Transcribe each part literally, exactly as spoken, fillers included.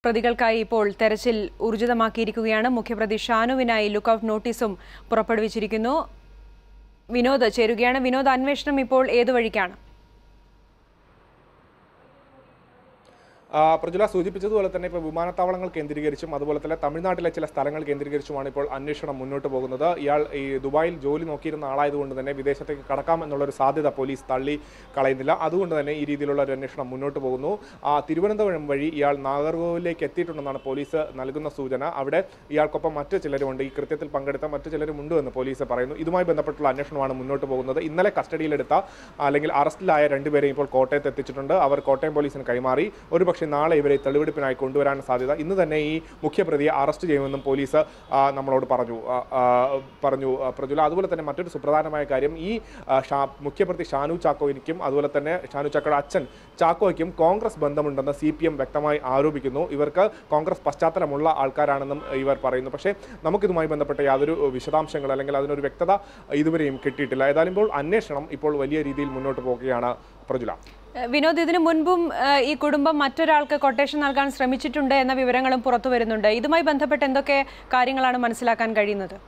പ്രതികൾക്കായി ഇപ്പോൾ തെരച്ചിൽ ഊർജിതമാക്കിയിരിക്കുകയാണ്. മുഖ്യപ്രതി ഷാനുവിനായി ലുക്കൌട്ട് നോട്ടീസും പുറപ്പെടുവിച്ചിരിക്കുന്നു. വിനോദ് ചേരുകയാണ്. വിനോദ്, അന്വേഷണം ഇപ്പോൾ ഏതു വഴിക്കാണ്? പ്രജുല സൂചിപ്പിച്ചതുപോലെ തന്നെ ഇപ്പോൾ വിമാനത്താവളങ്ങൾ കേന്ദ്രീകരിച്ചും അതുപോലെ തന്നെ തമിഴ്നാട്ടിലെ ചില സ്ഥലങ്ങൾ കേന്ദ്രീകരിച്ചുമാണ് ഇപ്പോൾ അന്വേഷണം മുന്നോട്ട് പോകുന്നത്. ഇയാൾ ഈ ദുബായിൽ ജോലി നോക്കിയിരുന്ന ആളായതുകൊണ്ട് തന്നെ വിദേശത്തേക്ക് കടക്കാം എന്നുള്ളൊരു സാധ്യത പോലീസ് തള്ളി കളയുന്നില്ല. അതുകൊണ്ട് തന്നെ ഈ രീതിയിലുള്ള ഒരു അന്വേഷണം മുന്നോട്ട് പോകുന്നു. തിരുവനന്തപുരം വഴി ഇയാൾ നാഗർകോവിലേക്ക് എത്തിയിട്ടുണ്ടെന്നാണ് പോലീസ് നൽകുന്ന സൂചന. അവിടെ ഇയാൾക്കൊപ്പം മറ്റു ചിലരുമുണ്ട്, ഈ കൃത്യത്തിൽ പങ്കെടുത്ത മറ്റു ചിലരുമുണ്ട് എന്ന് പോലീസ് പറയുന്നു. ഇതുമായി ബന്ധപ്പെട്ടുള്ള അന്വേഷണമാണ് മുന്നോട്ട് പോകുന്നത്. ഇന്നലെ കസ്റ്റഡിയിലെടുത്ത അല്ലെങ്കിൽ അറസ്റ്റിലായ രണ്ടുപേരെയും ഇപ്പോൾ കോട്ടയത്ത് എത്തിച്ചിട്ടുണ്ട്. അവർ കോട്ടയം പോലീസിന് കൈമാറി. ഒരു പക്ഷേ നാളെ ഇവരെ തെളിവെടുപ്പിനായി കൊണ്ടുവരാൻ സാധ്യത. ഇന്ന് തന്നെ ഈ മുഖ്യപ്രതിയെ അറസ്റ്റ് ചെയ്യുമെന്നും പോലീസ് നമ്മളോട് പറഞ്ഞു പറഞ്ഞു പ്രജുല. അതുപോലെ തന്നെ മറ്റൊരു സുപ്രധാനമായ കാര്യം, ഈ മുഖ്യപ്രതി ഷാനു ചാക്കോയ്ക്കും അതുപോലെ തന്നെ ഷാനു ചാക്കോയുടെ അച്ഛൻ ചാക്കോയ്ക്കും കോൺഗ്രസ് ബന്ധമുണ്ടെന്ന് സി പി എം വ്യക്തമായി ആരോപിക്കുന്നു. ഇവർക്ക് കോൺഗ്രസ് പശ്ചാത്തലമുള്ള ആൾക്കാരാണെന്നും ഇവർ പറയുന്നു. പക്ഷേ നമുക്കിതുമായി ബന്ധപ്പെട്ട യാതൊരു വിശദാംശങ്ങൾ അല്ലെങ്കിൽ അതിനൊരു വ്യക്തത ഇതുവരെയും കിട്ടിയിട്ടില്ല. ഏതായാലും ഇപ്പോൾ അന്വേഷണം ഇപ്പോൾ വലിയ രീതിയിൽ മുന്നോട്ട് പോകുകയാണ് പ്രജുല. വിനോദ്, ഇതിനു മുൻപും ഈ കുടുംബം മറ്റൊരാൾക്ക് കൊട്ടേഷൻ നൽകാൻ ശ്രമിച്ചിട്ടുണ്ട് എന്ന വിവരങ്ങളും പുറത്തു വരുന്നുണ്ട്. ഇതുമായി ബന്ധപ്പെട്ട് എന്തൊക്കെ കാര്യങ്ങളാണ് മനസ്സിലാക്കാൻ കഴിയുന്നത്?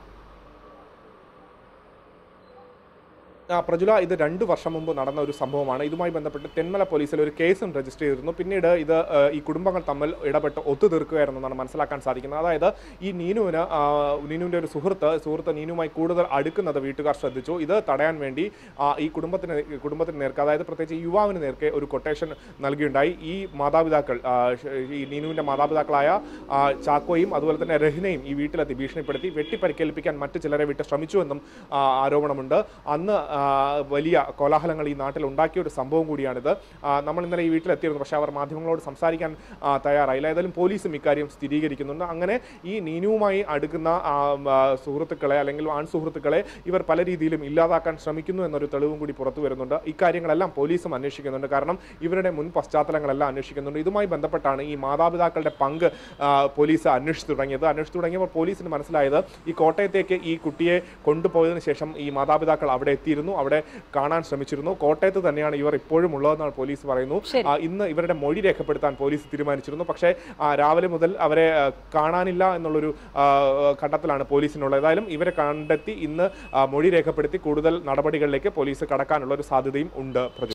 പ്രജുല, ഇത് രണ്ട് വർഷം മുമ്പ് നടന്ന ഒരു സംഭവമാണ്. ഇതുമായി ബന്ധപ്പെട്ട് തെന്മല പോലീസിൽ ഒരു കേസും രജിസ്റ്റർ ചെയ്തിരുന്നു. പിന്നീട് ഇത് ഈ കുടുംബങ്ങൾ തമ്മിൽ ഇടപെട്ട് ഒത്തുതീർക്കുകയായിരുന്നെന്നാണ് മനസ്സിലാക്കാൻ സാധിക്കുന്നത്. അതായത് ഈ നീനുവിന് നീനുവിൻ്റെ ഒരു സുഹൃത്ത് സുഹൃത്ത് നീനുവുമായി കൂടുതൽ അടുക്കുന്നത് വീട്ടുകാർ ശ്രദ്ധിച്ചു. ഇത് തടയാൻ വേണ്ടി ഈ കുടുംബത്തിന് കുടുംബത്തിന് നേർക്ക്, അതായത് പ്രത്യേകിച്ച് യുവാവിന് നേർക്ക് ഒരു കൊട്ടേഷൻ നൽകിയുണ്ടായി. ഈ മാതാപിതാക്കൾ, ഈ നീനുവിൻ്റെ മാതാപിതാക്കളായ ചാക്കോയും അതുപോലെ തന്നെ രഹിനയും ഈ വീട്ടിലെത്തി ഭീഷണിപ്പെടുത്തി വെട്ടിപ്പരിക്കേൽപ്പിക്കാൻ മറ്റു ചിലരെ വിട്ട് ശ്രമിച്ചുവെന്നും ആരോപണമുണ്ട്. അന്ന് വലിയ കോലാഹലങ്ങൾ ഈ നാട്ടിൽ ഉണ്ടാക്കിയ ഒരു സംഭവം കൂടിയാണിത്. നമ്മൾ ഇന്നലെ ഈ വീട്ടിലെത്തിയിരുന്നു, പക്ഷേ അവർ മാധ്യമങ്ങളോട് സംസാരിക്കാൻ തയ്യാറായില്ല. ഏതായാലും പോലീസും ഇക്കാര്യം സ്ഥിരീകരിക്കുന്നുണ്ട്. അങ്ങനെ ഈ നീനുവുമായി അടുക്കുന്ന സുഹൃത്തുക്കളെ അല്ലെങ്കിൽ ആൺ സുഹൃത്തുക്കളെ ഇവർ പല രീതിയിലും ഇല്ലാതാക്കാൻ ശ്രമിക്കുന്നു എന്നൊരു തെളിവും കൂടി പുറത്തു വരുന്നുണ്ട്. ഇക്കാര്യങ്ങളെല്ലാം പോലീസും അന്വേഷിക്കുന്നുണ്ട്. കാരണം ഇവരുടെ മുൻ പശ്ചാത്തലങ്ങളെല്ലാം അന്വേഷിക്കുന്നുണ്ട്. ഇതുമായി ബന്ധപ്പെട്ടാണ് ഈ മാതാപിതാക്കളുടെ പങ്ക് പോലീസ് അന്വേഷിച്ചു തുടങ്ങിയത്. അന്വേഷിച്ചു തുടങ്ങിയപ്പോൾ പോലീസിന് മനസ്സിലായത് ഈ കോട്ടയത്തേക്ക് ഈ കുട്ടിയെ കൊണ്ടുപോയതിനു ശേഷം ഈ മാതാപിതാക്കൾ അവിടെ എത്തിയിരുന്നു, അവിടെ കാണാൻ ശ്രമിച്ചിരുന്നു. കോട്ടയത്ത് തന്നെയാണ് ഇവർ ഇപ്പോഴും ഉള്ളതെന്നാണ് പോലീസ് പറയുന്നു. ഇന്ന് ഇവരുടെ മൊഴി രേഖപ്പെടുത്താൻ പോലീസ് തീരുമാനിച്ചിരുന്നു. പക്ഷേ രാവിലെ മുതൽ അവരെ കാണാനില്ല എന്നുള്ളൊരു ഘട്ടത്തിലാണ് പോലീസിനുള്ളത്. ഏതായാലും ഇവരെ കണ്ടെത്തി ഇന്ന് മൊഴി രേഖപ്പെടുത്തി കൂടുതൽ നടപടികളിലേക്ക് പോലീസ് കടക്കാനുള്ള ഒരു സാധ്യതയും ഉണ്ട്.